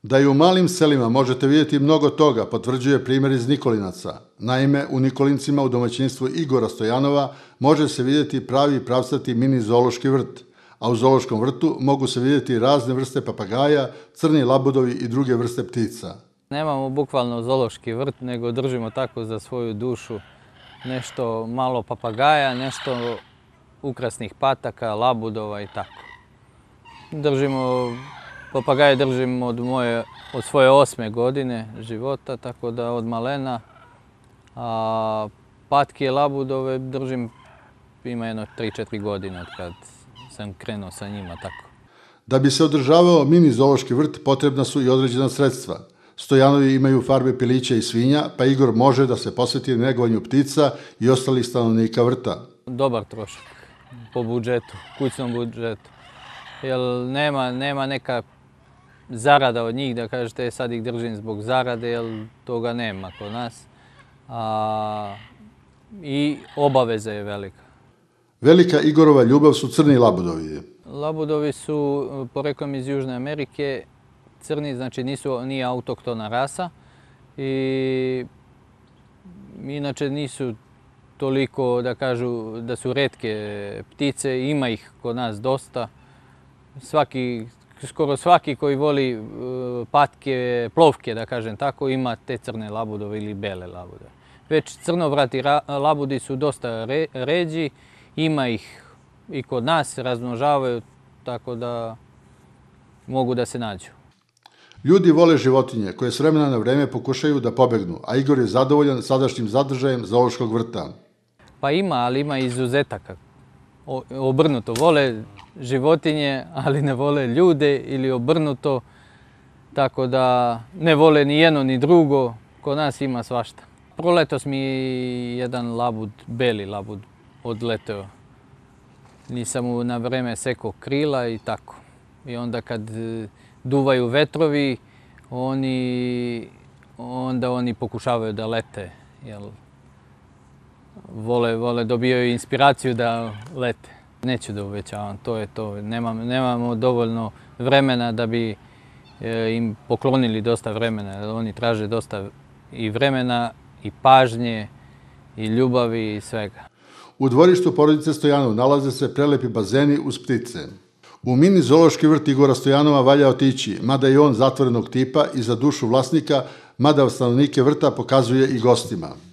Da i u malim selima možete vidjeti mnogo toga, potvrđuje primjer iz Nikolinaca. Naime, u Nikolincima u domaćinstvu Igora Stojanova može se vidjeti pravi pravcati mini zoološki vrt, a u zoološkom vrtu mogu se vidjeti razne vrste papagaja, crni labudovi i druge vrste ptica. Nemamo bukvalno zoološki vrt, nego držimo tako za svoju dušu nešto malo papagaja, nešto ukrasnih pataka, labudova i tako. Papagaje držim od svoje 8. godine života, tako da od malena. A patke i labudove držim ima jedno 3-4 godine od kad sam krenuo sa njima tako. Da bi se održavao mini zoološki vrt potrebna su i određena sredstva. Stojanovi imaju farme pilića i svinja, pa Igor može da se posveti negovanju ptica i ostalih stanovnika vrta. Dobar trošak po budžetu, kućnom budžetu. Jer nema neka zarada od njih da kažete sad ih držim zbog zarade, jer toga nema kod nas. I obaveza je velika. Velika Igorova ljubav su crni labudovi. Labudovi su poreklom iz Južne Amerike. Crni, znači nije autoktona rasa i inače nisu toliko da kažu da su retke ptice, ima ih kod nas dosta. Skoro svaki koji voli patke, plovke da kažem tako, ima te crne labudove ili bele labudove. Već crnovrati labudi su dosta ređi, ima ih i kod nas, razmnožavaju, tako da mogu da se nađu. Ljudi vole životinje koje s vremena na vreme pokušaju da pobegnu, a Igor je zadovoljan sadašnjim zadržajem zoološkog vrta. Pa ima, ali ima izuzetaka. Obrnuto, vole životinje, ali ne vole ljude ili obrnuto, tako da ne vole ni jedno ni drugo, kod nas ima svašta. Proletos mi jedan labud, beli labud, odleteo. Nisam mu na vreme sekao krila i tako. I onda kad duvaju vetrovi, onda oni pokušavaju da lete. Dobijaju inspiraciju da lete. Neću da uvećavam, to je to. Nemamo dovoljno vremena da bi im poklonili dosta vremena. Oni traže dosta i vremena, i pažnje, i ljubavi i svega. U dvorištu porodice Stojanov nalaze se prelepi bazeni uz ptice. U mini zoološki vrt Igora Stojanova valja otići, mada je on zatvorenog tipa i za dušu vlasnika, mada stanovnike vrta pokazuje i gostima.